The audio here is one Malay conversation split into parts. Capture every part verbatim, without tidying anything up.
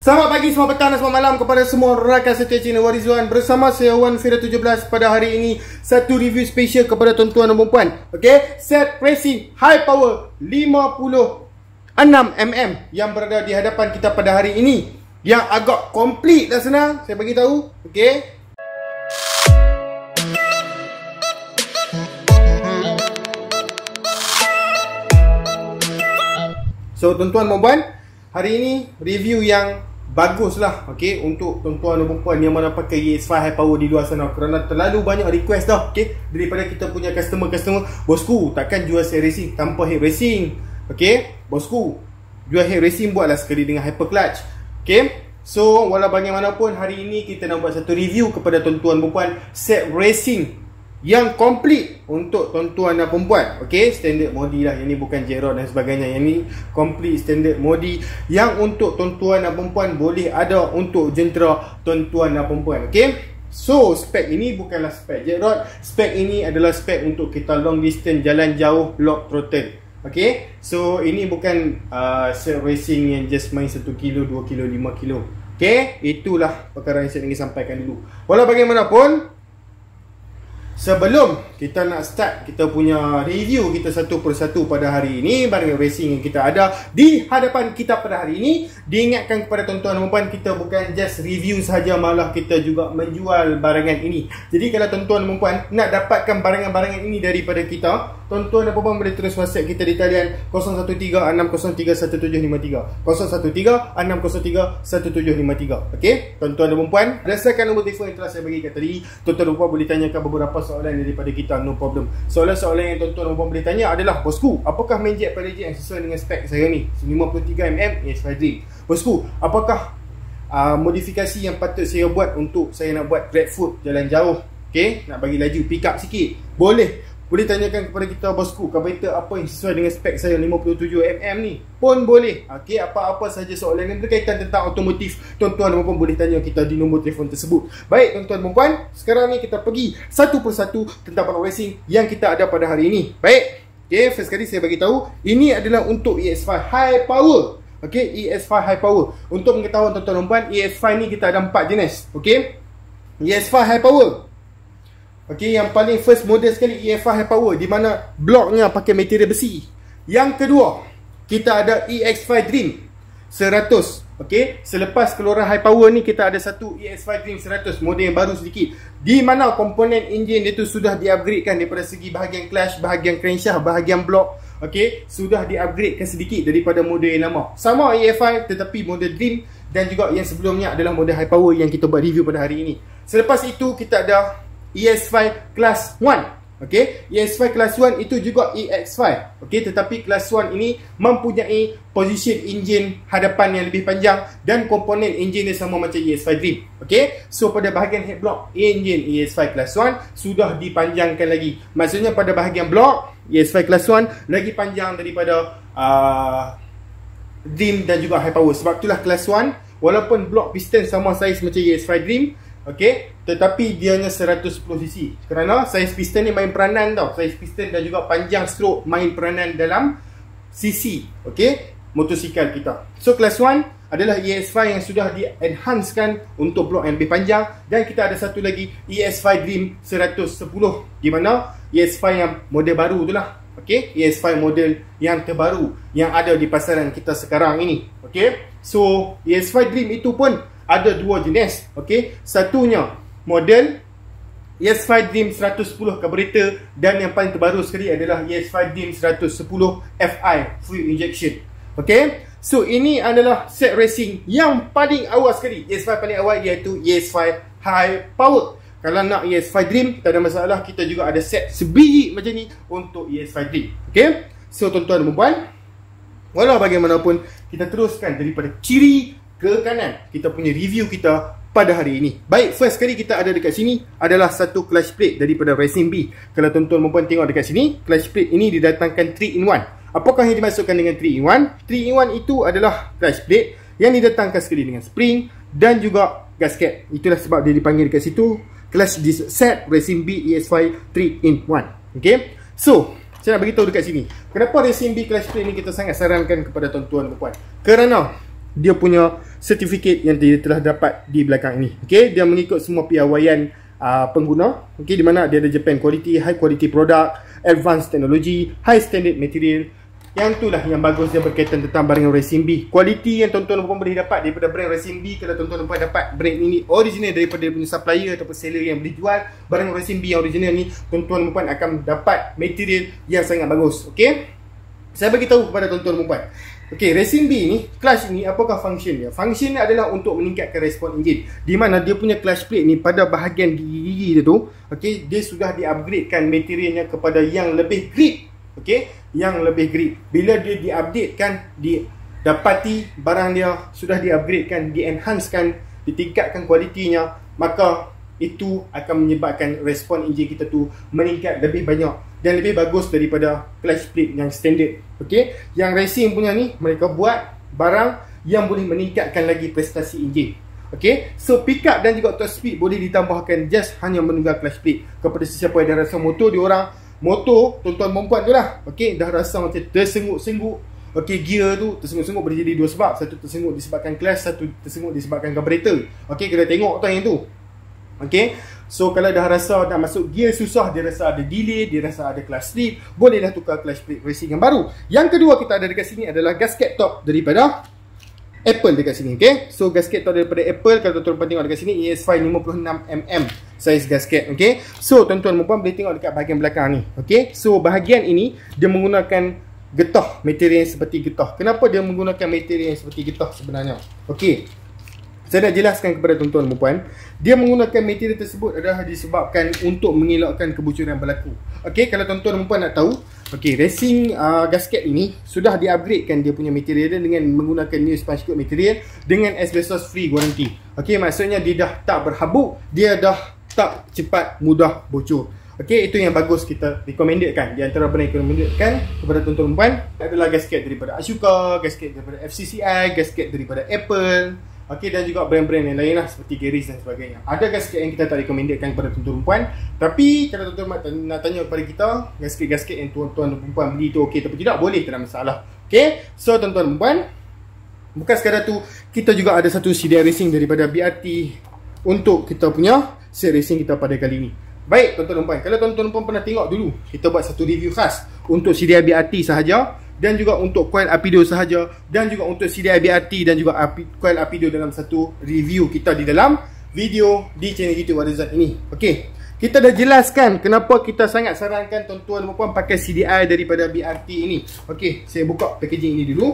Selamat pagi, selamat petang dan selamat malam kepada semua rakan setia channel Warizwan. Bersama saya Wan Fira tujuh belas pada hari ini. Satu review special kepada tuan-tuan dan puan-puan. Okey, set racing high power lima puluh enam milimeter yang berada di hadapan kita pada hari ini, yang agak komplit dah senang saya bagi tahu. Okey, so tuan-tuan dan puan, hari ini review yang bagus lah, okay, untuk tuan-tuan dan puan yang mana pakai E S lima high power di luar sana. Kerana terlalu banyak request dah, okay, daripada kita punya customer-customer. Bosku, takkan jual set racing tanpa head racing? Okay, bosku, jual head racing buatlah sekali dengan hyper clutch. Okay, so walau bagaimanapun, hari ini kita nak buat satu review kepada tuan-tuan dan puan set racing yang komplit untuk tuan-tuan dan perempuan. Okey, standard modi lah. Yang ni bukan J-Rod dan sebagainya. Yang ni complete standard modi yang untuk tuan-tuan dan perempuan boleh ada untuk jentera tuan-tuan dan perempuan. Okey, so spek ini bukanlah spek J-Rod. Spek ini adalah spek untuk kita long distance, jalan jauh, lock throttle. Okey, so ini bukan uh, set racing yang just main satu kilo, dua kilo, lima kilo. Okey, itulah perkara yang saya ingin sampaikan dulu. Walau bagaimanapun, sebelum kita nak start kita punya review kita satu persatu pada hari ini, barang racing yang kita ada di hadapan kita pada hari ini, diingatkan kepada tuan-tuan dan puan, kita bukan just review sahaja, malah kita juga menjual barangan ini. Jadi kalau tuan-tuan dan puan nak dapatkan barangan-barangan ini daripada kita, tuan-tuan dan puan boleh terus WhatsApp kita di talian kosong satu tiga enam kosong tiga satu tujuh lima tiga kosong satu tiga enam kosong tiga satu tujuh lima tiga. Okey, tuan-tuan dan puan, berdasarkan nombor telefon yang telah saya bagi kat tadi, tuan-tuan dan puan boleh tanyakan beberapa soalan daripada kita, no problem. Soalan-soalan yang tuan-tuan dan puan boleh tanya adalah, bosku, apakah main jet pada jet yang sesuai dengan spek saya ni, lima puluh tiga milimeter E S lima Dream? Bosku, apakah uh, modifikasi yang patut saya buat untuk saya nak buat grab food jalan jauh? Okey, nak bagi laju, pick up sikit? Boleh. Boleh tanyakan kepada kita, bosku, carburetor apa yang sesuai dengan spek saya lima puluh tujuh milimeter ni? Pun boleh. Okey, apa-apa saja soalan yang berkaitan tentang otomotif, tuan-tuan dan puan boleh tanya kita di nombor telefon tersebut. Baik tuan-tuan dan puan, sekarang ni kita pergi satu persatu tentang barang racing yang kita ada pada hari ini. Baik. Okey, first kali saya bagi tahu, ini adalah untuk E S lima high power. Okey, E S lima high power. Untuk mengetahui tuan-tuan dan puan, E S lima ni kita ada empat jenis. Okey, E S lima high power. Okey, yang paling first model sekali E S lima high power, di mana bloknya pakai material besi. Yang kedua, kita ada E X lima Dream seratus. Okey, selepas keluaran high power ni, kita ada satu E X lima Dream seratus, model yang baru sedikit, di mana komponen enjin dia tu sudah di-upgradekan daripada segi bahagian clutch, bahagian crankshaft, bahagian blok. Okey, sudah di-upgradekan sedikit daripada model yang lama. Sama E X lima, tetapi model Dream, dan juga yang sebelumnya adalah model high power yang kita buat review pada hari ini. Selepas itu kita ada E S lima Class satu. Okey, E S lima Class satu itu juga E X lima. Okey, tetapi Class satu ini mempunyai position enjin hadapan yang lebih panjang dan komponen enjin dia sama macam E S lima Dream. Okey, so pada bahagian head block, enjin E S lima Class satu sudah dipanjangkan lagi. Maksudnya pada bahagian blok, E S lima Class satu lagi panjang daripada uh, Dream dan juga high power. Sebab itulah Class satu, walaupun blok piston sama saiz macam E S lima Dream, okey, tetapi dia hanya seratus sepuluh cc. Kerana saiz piston ni main peranan tau. Saiz piston dan juga panjang stroke main peranan dalam cc, okey, motosikal kita. So Class satu adalah E S lima yang sudah di-enhancekan untuk blok yang lebih panjang. Dan kita ada satu lagi E S lima Dream seratus sepuluh, di mana E S lima yang model baru tu lah. Okey, E S lima model yang terbaru yang ada di pasaran kita sekarang ini. Okey, so E S lima Dream itu pun ada dua jenis. Okey, satunya model E S lima Dream seratus sepuluh carburetor, dan yang paling terbaru sekali adalah E S lima Dream seratus sepuluh F I, fuel injection. Okey, so ini adalah set racing yang paling awal sekali. E S lima paling awal iaitu E S lima high power. Kalau nak E S lima Dream, tak ada masalah, kita juga ada set sebiji macam ni untuk E S lima Dream. Okey, so tuan-tuan dan puan, walau bagaimanapun, kita teruskan daripada kiri ke kanan kita punya review kita pada hari ini. Baik, first kali kita ada dekat sini adalah satu clutch plate daripada Racing B. Kalau tuan-tuan dan puan tengok dekat sini, clutch plate ini didatangkan three in one. Apakah yang dimaksudkan dengan three in one? three in one itu adalah clutch plate yang didatangkan sekali dengan spring dan juga gasket. Itulah sebab dia dipanggil dekat situ clutch set Racing B E S lima three in one. Okey, so saya nak beritahu dekat sini, kenapa Racing B clutch plate ni kita sangat sarankan kepada tuan-tuan dan puan. Kerana dia punya sertifikat yang dia telah dapat di belakang ini. Okey, dia mengikut semua piawaian uh, pengguna. Okey, di mana dia ada Japan quality, high quality product, advanced technology, high standard material. Yang itulah yang bagus dia berkaitan tentang barang Racing B. Kualiti yang tuan-tuan dan puan boleh dapat daripada brand Racing B, kalau tuan-tuan dan puan dapat brand ini original daripada dia punya supplier ataupun seller yang boleh jual barang Racing B yang original ni, tuan-tuan dan puan akan dapat material yang sangat bagus. Okey, saya bagi tahu kepada tuan-tuan dan puan. Okey, Racing B ni, clutch ni, apakah function dia? Function dia adalah untuk meningkatkan respon enjin, di mana dia punya clutch plate ni pada bahagian gigi-gigi dia tu, okey, dia sudah di-upgradekan materialnya kepada yang lebih grip. Okey, yang lebih grip. Bila dia di-updatekan, didapati barang dia sudah di-upgradekan, di-enhancekan, ditingkatkan kualitinya, maka itu akan menyebabkan respon enjin kita tu meningkat lebih banyak dan lebih bagus daripada clutch plate yang standard. Okey, yang racing punya ni, mereka buat barang yang boleh meningkatkan lagi prestasi enjin. Okey, so pickup dan juga top speed boleh ditambahkan just hanya menunggang clutch plate. Kepada sesiapa yang dah rasa motor dia orang, motor tuan-tuan perempuan tu lah, okey, dah rasa macam tersengut-sengut. Okey, gear tu tersengut-sengut boleh jadi dua sebab. Satu tersengut disebabkan clutch, satu tersengut disebabkan carburetor. Okey, kena tengok tu yang tu. Okey, so kalau dah rasa dah masuk gear susah, dia rasa ada delay, dia rasa ada clutch slip, bolehlah tukar clutch plate racing yang baru. Yang kedua kita ada dekat sini adalah gasket top daripada Apple dekat sini. Okay, so gasket top daripada Apple, kalau tuan-tuan tengok dekat sini, E S five lima puluh enam milimeter size gasket. Okay, so tuan-tuan dan puan boleh tengok dekat bahagian belakang ni. Okay, so bahagian ini dia menggunakan getah, material yang seperti getah. Kenapa dia menggunakan material yang seperti getah sebenarnya? Okay, saya nak jelaskan kepada tuan-tuan dan puan. Dia menggunakan material tersebut adalah disebabkan untuk mengelakkan kebocoran berlaku. Okay, kalau tuan-tuan dan puan nak tahu, okay, racing uh, gasket ini sudah di-upgradekan dia punya material dia dengan menggunakan new sponge coat material dengan asbestos free warranty. Okay, maksudnya dia dah tak berhabuk, dia dah tak cepat mudah bocor. Okay, itu yang bagus kita recommendedkan. Di antara brand yang recommendedkan kepada tuan-tuan dan puan adalah gasket daripada Ashoka, gasket daripada F C C I, gasket daripada Apple. Okey, dan juga brand-brand yang lain lah seperti Garris dan sebagainya. Ada gasket yang kita tak recommendedkan kepada tuan-tuan dan puan. Tapi kalau tuan-tuan nak tanya kepada kita, gasket-gasket yang tuan-tuan dan puan beli tu okey atau tidak, boleh, tak ada masalah. Okey, so tuan-tuan dan puan, bukan sekadar tu, kita juga ada satu C D I racing daripada B R T untuk kita punya set racing kita pada kali ini. Baik tuan-tuan dan puan, kalau tuan-tuan dan puan pernah tengok dulu, kita buat satu review khas untuk C D I B R T sahaja, dan juga untuk coil Apido sahaja, dan juga untuk C D I B R T dan juga coil Apido dalam satu review kita di dalam video di channel YouTube Warizat ini. Okey, kita dah jelaskan kenapa kita sangat sarankan tuan-tuan dan puan pakai C D I daripada B R T ini. Okey, saya buka packaging ini dulu.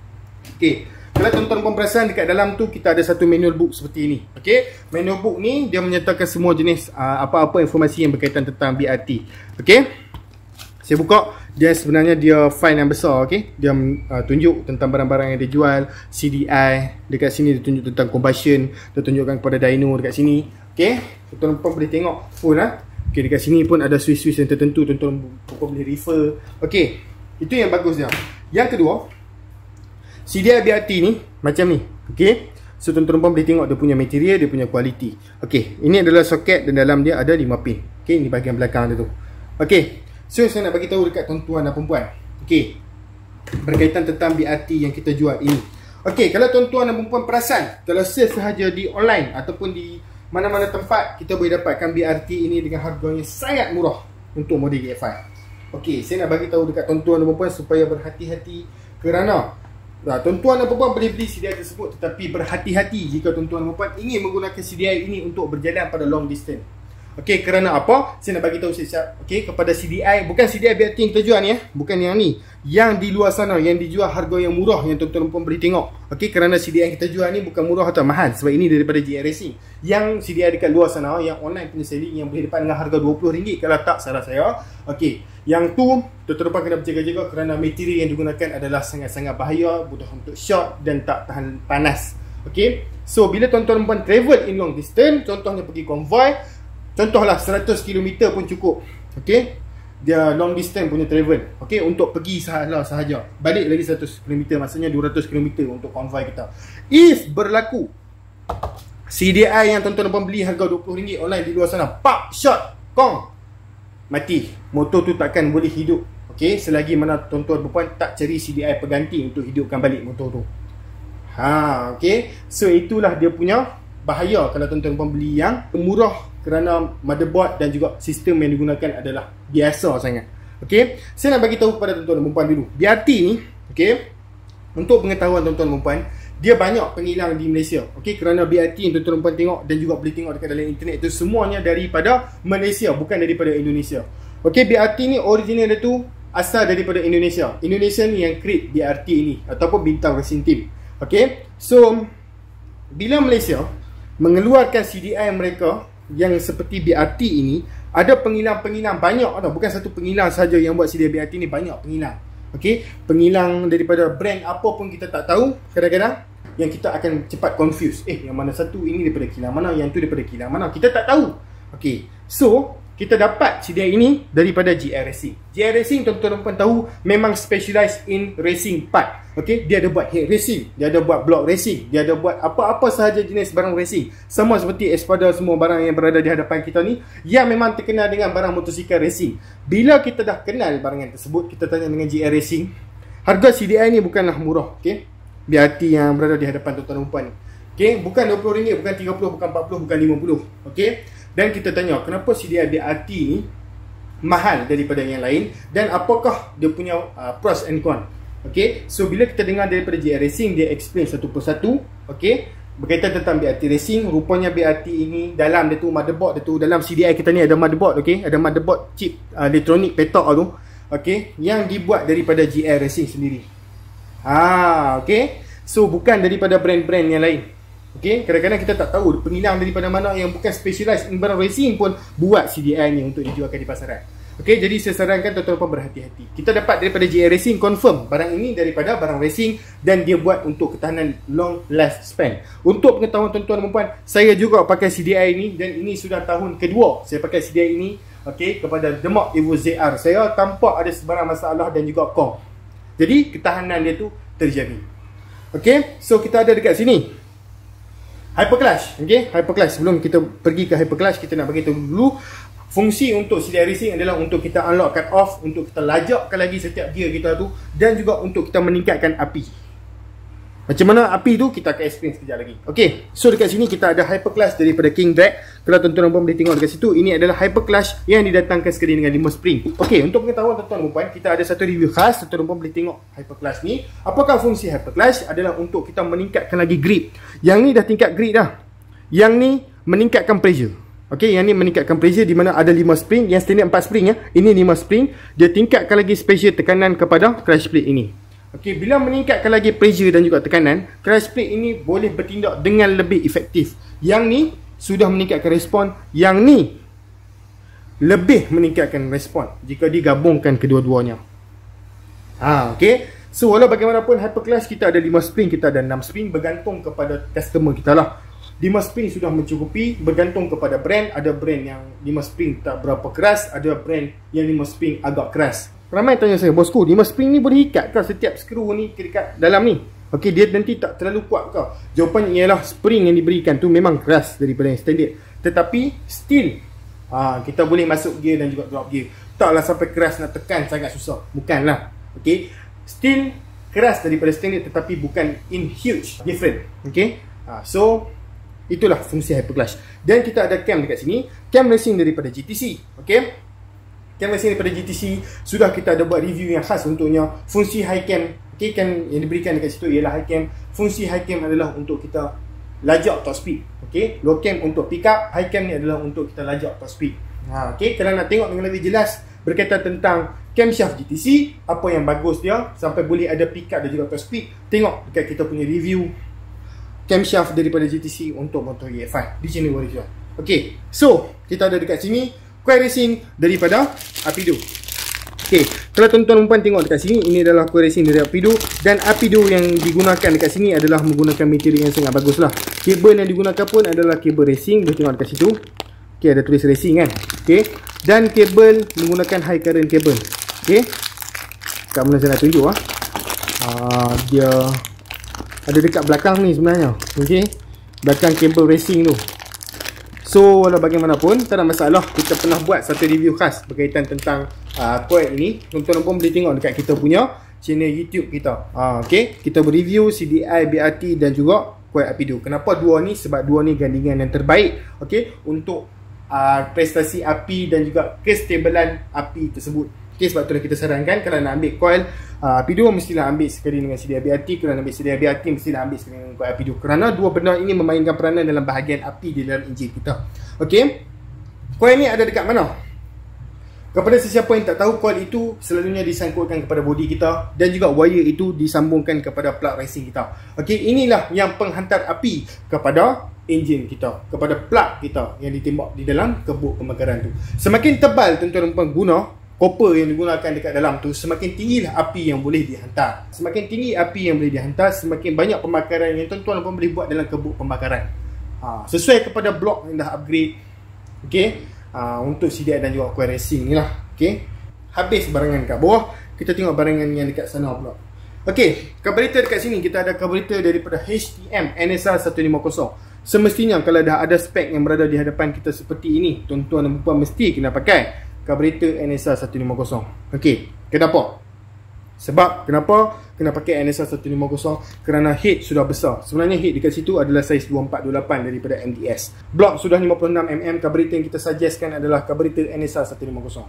Okey, kalau tuan-tuan dan puan perasan dekat dalam tu kita ada satu manual book seperti ini. Okey, manual book ni dia menyertakan semua jenis uh, apa-apa informasi yang berkaitan tentang B R T. Okey, saya buka, dia sebenarnya dia file yang besar. Okay, dia uh, tunjuk tentang barang-barang yang dia jual, C D I. Dekat sini dia tunjuk tentang combustion, dia tunjukkan kepada dyno dekat sini. Okay, tuan-tuan pun boleh tengok pun lah. Okay, dekat sini pun ada switch-switch yang tertentu, tuan-tuan pun boleh refer. Okay, itu yang bagus dia. Yang kedua, C D I B R T ni macam ni. Okay, so tuan-tuan pun boleh tengok dia punya material, dia punya quality. Okay, ini adalah soket dan dalam dia ada lima pin. Okay, ini bahagian belakang dia tu. Okay, so saya nak bagi tahu dekat tuan-tuan dan perempuan, okey, berkaitan tentang B R T yang kita jual ini. Okey, kalau tuan-tuan dan perempuan perasan, kalau search sahaja di online ataupun di mana-mana tempat, kita boleh dapatkan B R T ini dengan harga yang sangat murah untuk model G F I. Okey, saya nak bagi tahu dekat tuan-tuan dan perempuan supaya berhati-hati, kerana nah, tuan-tuan dan perempuan boleh beli C D I tersebut, tetapi berhati-hati jika tuan-tuan dan perempuan ingin menggunakan C D I ini untuk berjalan pada long distance. Okey, kerana apa? Saya nak bagi tahu siap-siap, okey, kepada C D I, bukan C D I B R T yang kita jual ni ya, bukan yang ni. Yang di luar sana yang dijual harga yang murah yang tuan-tuan pun boleh tengok. Okey, kerana C D I yang kita jual ni bukan murah atau mahal, sebab ini daripada G R Racing. Yang C D I dekat luar sana, yang online punya selling yang boleh dapat dengan harga dua puluh ringgit kalau tak salah saya. Okey, yang tu tuan-tuan pun kena berjaga-jaga kerana material yang digunakan adalah sangat-sangat bahaya, mudah untuk short dan tak tahan panas. Okey, so bila tuan-tuan pun travel in long distance, contohnya pergi konvoi, contohlah seratus kilometer pun cukup. Okey, dia long distance punya travel. Okey, untuk pergi sahaja sahaja. Balik lagi seratus kilometer, maksudnya dua ratus kilometer untuk konvoi kita. If berlaku C D I yang tuan-tuan puan beli harga dua puluh ringgit online di luar sana, pak shot kong, mati. Motor tu takkan boleh hidup. Okey, selagi mana tuan-tuan puan tak cari C D I pengganti untuk hidupkan balik motor tu. Ha, okay. So itulah dia punya bahaya kalau tuan-tuan puan beli yang murah, kerana motherboard dan juga sistem yang digunakan adalah biasa sangat. Okay, saya nak bagi tahu kepada tuan-tuan dan puan dulu. B R T ni, okay, untuk pengetahuan tuan-tuan dan puan, dia banyak penghilang di Malaysia. Okay, kerana B R T yang tuan-tuan dan puan tengok dan juga boleh tengok dekat dalam internet itu semuanya daripada Malaysia, bukan daripada Indonesia. Okay, B R T ni original dia tu asal daripada Indonesia. Indonesia ni yang create B R T ni ataupun Bintang Racing Team. Okay, so bila Malaysia mengeluarkan C D I mereka yang seperti B R T ini, ada penghilang-penghilang banyak tau. Bukan satu penghilang saja yang buat C D I B R T ni, banyak penghilang. Okey, penghilang daripada brand apa pun kita tak tahu. Kadang-kadang yang kita akan cepat confuse. Eh, yang mana satu ini daripada kilang mana, yang tu daripada kilang mana, kita tak tahu. Okey, so kita dapat C D I ini daripada G R Racing. G R Racing tuan-tuan dan puan tahu memang specialized in racing part. Okey, dia ada buat head racing, dia ada buat block racing, dia ada buat apa-apa sahaja jenis barang racing. Sama seperti Espada, semua barang yang berada di hadapan kita ni yang memang terkenal dengan barang motosikal racing. Bila kita dah kenal barangan tersebut, kita tanya dengan G R Racing, harga C D I ni bukanlah murah. Okey, B R T yang berada di hadapan tuan-tuan dan puan ni. Okey, bukan dua puluh ringgit, bukan tiga puluh, bukan empat puluh, bukan lima puluh. Okey, dan kita tanya kenapa C D I B R T ni mahal daripada yang lain dan apakah dia punya uh, pros and cons. Okay, so bila kita dengar daripada G R Racing, dia explain satu persatu. Okay, berkaitan tentang B R T Racing. Rupanya B R T ini dalam dia tu motherboard dia tu, dalam C D I kita ni ada motherboard. Okay, ada motherboard chip uh, elektronik petok tu. Okay, yang dibuat daripada G R Racing sendiri. Ah, okay, so bukan daripada brand-brand yang lain. Okay, kadang-kadang kita tak tahu penghilang daripada mana yang bukan specialized in barang racing pun buat C D I ni untuk dijualkan di pasaran. Okay, jadi saya sarankan tuan-tuan puan berhati-hati. Kita dapat daripada G R Racing, confirm barang ini daripada barang racing dan dia buat untuk ketahanan long last span. Untuk pengetahuan tuan-tuan dan puan, saya juga pakai C D I ini dan ini sudah tahun kedua saya pakai C D I ini. Okay, kepada Demak Evo Z R saya tampak ada sebarang masalah dan juga kong. Jadi ketahanan dia tu terjamin. Okay, so kita ada dekat sini Hyperclash. Okay, Hyperclash. Sebelum kita pergi ke Hyperclash, kita nak bagi tahu dulu fungsi untuk C D I Racing adalah untuk kita unlock cut off, untuk kita lajakkan lagi setiap gear kita tu, dan juga untuk kita meningkatkan api. Macam mana api tu kita akan explain sekejap lagi. Okay, so dekat sini kita ada Hyperclash daripada King Drag. Kalau tuan-tuan boleh tengok dekat situ, ini adalah Hyperclash yang didatangkan sekali dengan lima spring. Okay, untuk pengetahuan tuan-tuan dan puan, kita ada satu review khas. Tuan-tuan boleh tengok Hyperclash ni. Apakah fungsi Hyperclash? Adalah untuk kita meningkatkan lagi grip. Yang ni dah tingkat grip dah. Yang ni meningkatkan pressure. Okay, yang ni meningkatkan pressure di mana ada lima spring. Yang standard empat spring ya. Ini lima spring. Dia tingkatkan lagi special tekanan kepada crash plate ini. Okay, bila meningkatkan lagi pressure dan juga tekanan, crash plate ini boleh bertindak dengan lebih efektif. Yang ni sudah meningkatkan respon, yang ni lebih meningkatkan respon jika digabungkan kedua-duanya. Ha, okay. So walau bagaimanapun Hyperclash kita ada lima spring, kita ada enam spring, bergantung kepada customer kita lah. lima spring sudah mencukupi, bergantung kepada brand. Ada brand yang lima spring tak berapa keras, ada brand yang lima spring agak keras. Ramai tanya saya, bosku, lima spring ni boleh ikat ke setiap skru ni dekat dalam ni? Okey, dia nanti tak terlalu kuat ke? Jawapannya ialah spring yang diberikan tu memang keras daripada yang standard. Tetapi still ha, kita boleh masuk gear dan juga drop gear. Taklah sampai keras nak tekan sangat susah. Bukanlah. Okey, still keras daripada standard tetapi bukan in huge different. Okey, ha, so itulah fungsi Hyperclash. Dan kita ada cam dekat sini, cam racing daripada G T C. Okey, cam racing daripada G T C sudah kita ada buat review yang khas untuknya. Fungsi high cam, okay, kan yang diberikan dekat situ ialah high cam. Fungsi high cam adalah untuk kita lajak top speed. Okay, low cam untuk pick up, high cam ni adalah untuk kita lajak top speed. Ha, okay, kalau nak tengok dengan lebih jelas berkaitan tentang camshaft G T C, apa yang bagus dia sampai boleh ada pick up dan juga top speed, tengok dekat kita punya review camshaft daripada G T C untuk motor E F I di channel Warrior. Okay, so kita ada dekat sini coil racing daripada Apido. Okay, kalau tuan-tuan dan puan tengok dekat sini, ini adalah coil racing dari Apido. Dan Apido yang digunakan dekat sini adalah menggunakan material yang sangat bagus lah. Kabel yang digunakan pun adalah kabel racing. Boleh tengok dekat situ. Okay, ada tulis racing kan. Okay, dan kabel menggunakan high current kabel. Okay, kat mana saya nak tunjuk lah. uh, Dia ada dekat belakang ni sebenarnya. Okay, belakang kabel racing tu. So walau bagaimanapun, tak ada masalah. Kita pernah buat satu review khas berkaitan tentang uh, coil ini. Tuan-tuan pun boleh tengok dekat kita punya channel YouTube kita. Ha, okay, kita berreview C D I, B R T dan juga Kuwait Apido. Kenapa dua ni? Sebab dua ni gandingan yang terbaik, okay, untuk uh, prestasi api dan juga kestabilan api tersebut. Okay, sebab tu kita sarankan kalau nak ambil coil uh, Apido, mestilah ambil sekali dengan C D I B R T. Kalau nak ambil C D I B R T, mestilah ambil sekali dengan coil Apido, kerana dua benda ini memainkan peranan dalam bahagian api di dalam enjin kita. Okay, coil ni ada dekat mana? Kepada sesiapa yang tak tahu, coil itu selalunya disangkutkan kepada bodi kita dan juga wire itu disambungkan kepada plug racing kita. Okey, inilah yang penghantar api kepada enjin kita, kepada plug kita yang ditembak di dalam kebuk pembakaran tu. Semakin tebal tuan-tuan dan puan guna copper yang digunakan dekat dalam tu, semakin tinggilah api yang boleh dihantar. Semakin tinggi api yang boleh dihantar, semakin banyak pembakaran yang tuan-tuan dan puan boleh buat dalam kebuk pembakaran. Ha, sesuai kepada blok yang dah upgrade. Okey. Uh, untuk C D I dan juga coil racing ni lah. Okay, habis barangan kat bawah, kita tengok barangan yang dekat sana pula. Okay, carburetor dekat sini kita ada carburetor daripada H T M N S R seratus lima puluh. Semestinya kalau dah ada spek yang berada di hadapan kita seperti ini, tuan-tuan dan puan mesti kena pakai carburetor N S R seratus lima puluh. Okay, kenapa? Sebab kenapa kena pakai N S R seratus lima puluh? Kerana head sudah besar. Sebenarnya head dekat situ adalah saiz dua empat dua lapan daripada M D S. Blok sudah lima puluh enam milimeter. Carburetor yang kita suggestkan adalah carburetor N S R seratus lima puluh.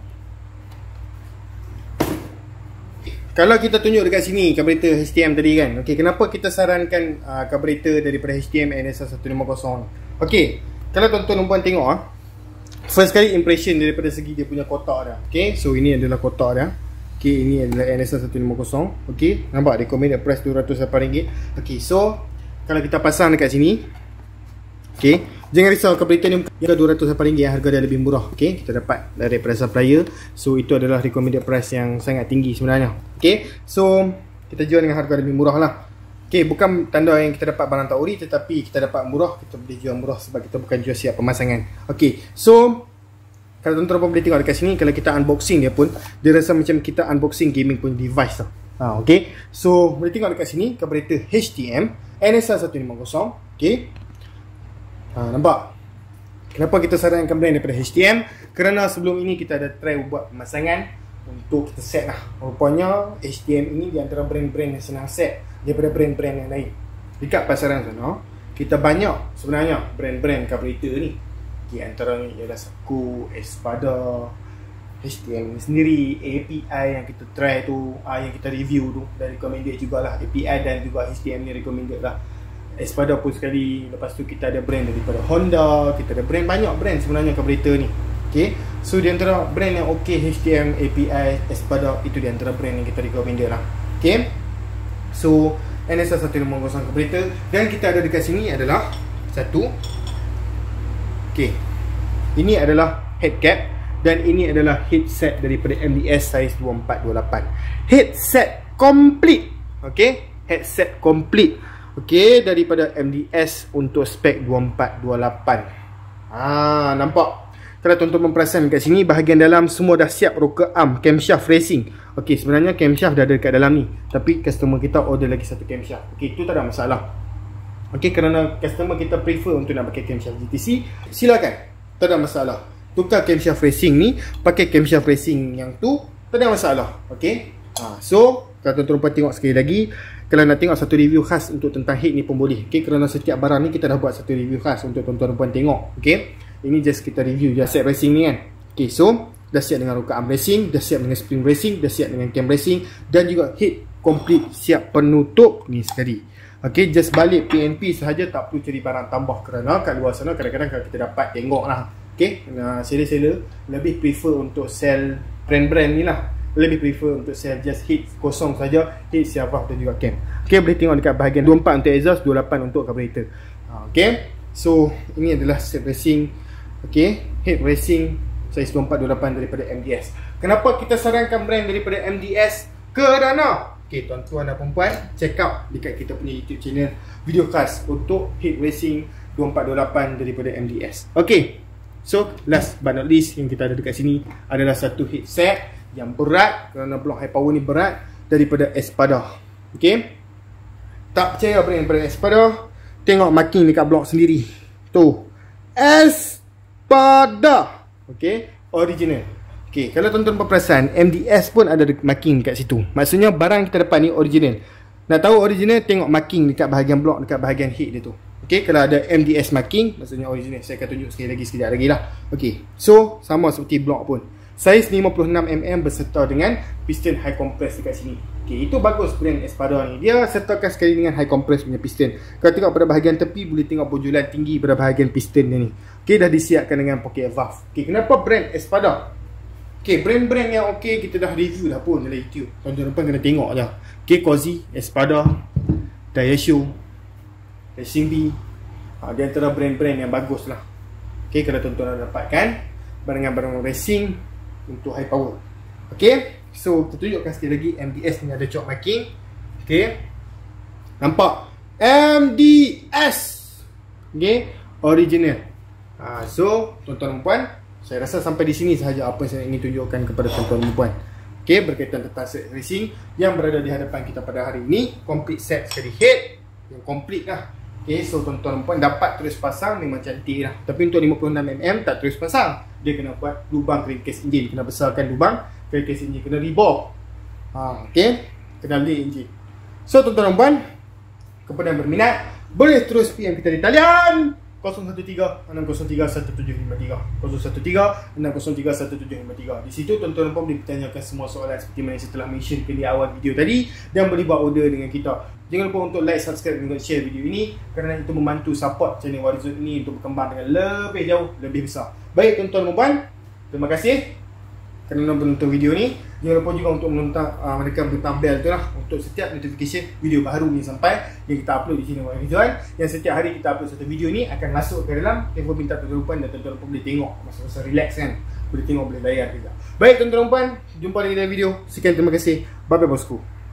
Kalau kita tunjuk dekat sini carburetor H T M tadi kan. Okey, kenapa kita sarankan uh, carburetor daripada H T M N S R seratus lima puluh? Okey, kalau tuan-tuan dan puan tengok ah, first kali impression daripada segi dia punya kotak dia. Okey, so ini adalah kotak dia. Okay, ini adalah N S R seratus lima puluh. Okay, nampak recommended price dua ratus lapan ringgit. Okay, so kalau kita pasang dekat sini, okay, jangan risau, carburetor ni harga dua ratus lapan ringgit, harga dia lebih murah. Okay, kita dapat daripada supplier. So itu adalah recommended price yang sangat tinggi sebenarnya. Okay, so kita jual dengan harga lebih murah lah. Okay, bukan tanda yang kita dapat barang tak ori, tetapi kita dapat murah, kita boleh jual murah sebab kita bukan jual siap pemasangan. Okay, so kalau tuan-tuan boleh tengok dekat sini, kalau kita unboxing dia pun, dia rasa macam kita unboxing gaming pun device tau. Ha, okay, so boleh tengok dekat sini carburetor H T M N S R seratus lima puluh. Okay, ha, nampak? Kenapa kita sarankan brand daripada H T M? Kerana sebelum ini kita ada try buat pemasangan untuk kita set lah. Rupanya H T M ini di antara brand-brand yang senang set daripada brand-brand yang lain. Dekat pasaran sana, kita banyak sebenarnya brand-brand carburetor ni. Di antaranya ialah Saku, Espada, H T M sendiri, A P I yang kita try tu, uh, yang kita review tu, dan recommended jugalah. A P I dan juga H T M ni recommended lah. Espada pun sekali. Lepas tu kita ada brand daripada Honda, kita ada brand, banyak brand sebenarnya carburetor ni. Okay, so di antara brand yang ok, H T M, A P I, Espada, itu di antara brand yang kita recommended lah. Okay, so N S R seratus lima puluh carburetor. Dan kita ada dekat sini adalah satu, okay, ini adalah head cap dan ini adalah headset daripada M D S saiz dua empat dua lapan. Headset complete. Okay, headset complete. Okay, daripada M D S untuk spek dua empat dua lapan. Ah, nampak? Kalau tuan-tuan memperasan kat sini, bahagian dalam semua dah siap rocker arm, camshaft racing. Okay, sebenarnya camshaft dah ada dekat dalam ni, tapi customer kita order lagi satu camshaft. Okay, itu tak ada masalah. Okay, kerana customer kita prefer untuk nak pakai camshaft G T C, silakan, tak ada masalah. Tukar camshaft racing ni, pakai camshaft racing yang tu, tak ada masalah. Okay, ha, so kalau tuan-tuan tengok sekali lagi, kalau nak tengok satu review khas untuk tentang head ni pun boleh. Okay, kerana setiap barang ni kita dah buat satu review khas untuk tuan-tuan puan tengok. Okay, ini just kita review je set racing ni kan. Okay, so dah siap dengan rocker arm racing, dah siap dengan spring racing, dah siap dengan cam racing, dan juga head complete, siap penutup ni sekali. Okay, just balik P N P sahaja, tak perlu cari barang tambah, kerana kat luar sana kadang-kadang kalau kita dapat tengok lah. Okay, nah, seller-seller lebih prefer untuk sell brand-brand ni lah, lebih prefer untuk sell just head kosong saja, head siavah dan juga cam. Okay, boleh tengok dekat bahagian dua empat untuk exhaust, dua lapan untuk carburetor. Okay, so ini adalah set racing. Okay, head racing saiz dua empat dua lapan daripada M D S. Kenapa kita sarankan brand daripada M D S? Kerana okay, tuan-tuan dan perempuan, check out dekat kita punya YouTube channel video khas untuk head racing dua empat dua lapan daripada M D S. Okay, so last but not least yang kita ada dekat sini adalah satu headset yang berat, kerana blok high power ni berat, daripada Espada. Okay, tak percaya brand daripada Espada, tengok marking dekat blok sendiri tu, Espada. Okay, original. Okay, kalau tuan-tuan perasan, M D S pun ada marking kat situ. Maksudnya barang kita dapat ni original. Nak tahu original, tengok marking dekat bahagian blok, dekat bahagian head dia tu. Okay, kalau ada M D S marking, maksudnya original. Saya akan tunjuk sekali lagi, sekejap lagi lah. Okay, so sama seperti blok pun. Saiz lima puluh enam milimeter berserta dengan piston high compress dekat sini. Okay, itu bagus brand Espada ni. Dia sertakan sekali dengan high compress punya piston. Kalau tengok pada bahagian tepi, boleh tengok bonjolan tinggi pada bahagian piston dia ni. Okay, dah disiapkan dengan pocket valve. Okay, kenapa brand Espada? Okay, brand-brand yang okay kita dah review dah pun dalam YouTube. Tuan-tuan kena tengok je. Okay, Cozy, Espada, Diashow, Racing B. Ha, di antara brand-brand yang bagus lah. Okay, kalau tuan-tuan nak dapatkan barangan-barangan racing untuk high power. Okay, so kita tunjukkan sekali lagi M D S ni ada chalk marking. Okay, nampak M D S. Okay, original. Ha, so tuan-tuan dan puan, saya rasa sampai di sini sahaja apa yang saya ingin tunjukkan kepada tuan-tuan dan puan. Okay, berkaitan tentang set racing yang berada di hadapan kita pada hari ini. Complete set sekali head yang complete lah. Okay, so tuan-tuan dan puan dapat terus pasang, memang cantik lah. Tapi untuk lima puluh enam milimeter tak terus pasang. Dia kena buat lubang crankcase engine, kena besarkan lubang crankcase engine, kena rebore. Ha, okay, kena lay engine. So tuan-tuan dan puan, kepada yang berminat, boleh terus P M kita di talian kosong satu tiga enam kosong tiga satu tujuh lima tiga kosong satu tiga enam kosong tiga satu tujuh lima tiga. Di situ tuan-tuan dan puan boleh bertanyakan semua soalan seperti mana saya telah mention di awal video tadi, dan boleh buat order dengan kita. Jangan lupa untuk like, subscribe dan share video ini, kerana itu membantu support channel Warizon ini untuk berkembang dengan lebih jauh, lebih besar. Baik tuan-tuan dan puan, terima kasih kerana menonton video ni. Jangan lupa juga untuk menonton uh, menekan butang bell tu lah, untuk setiap notification video baru ni sampai yang kita upload di sini Warizon. Yang setiap hari kita upload satu video ni akan masuk ke dalam telefon pintar tuan-tuan dan puan, dan tuan-tuan dan puan boleh tengok masa-masa relax kan. Boleh tengok, boleh layar juga. Baik tuan-tuan dan puan, jumpa lagi dalam video. Sekian, terima kasih. Bye bye bosku.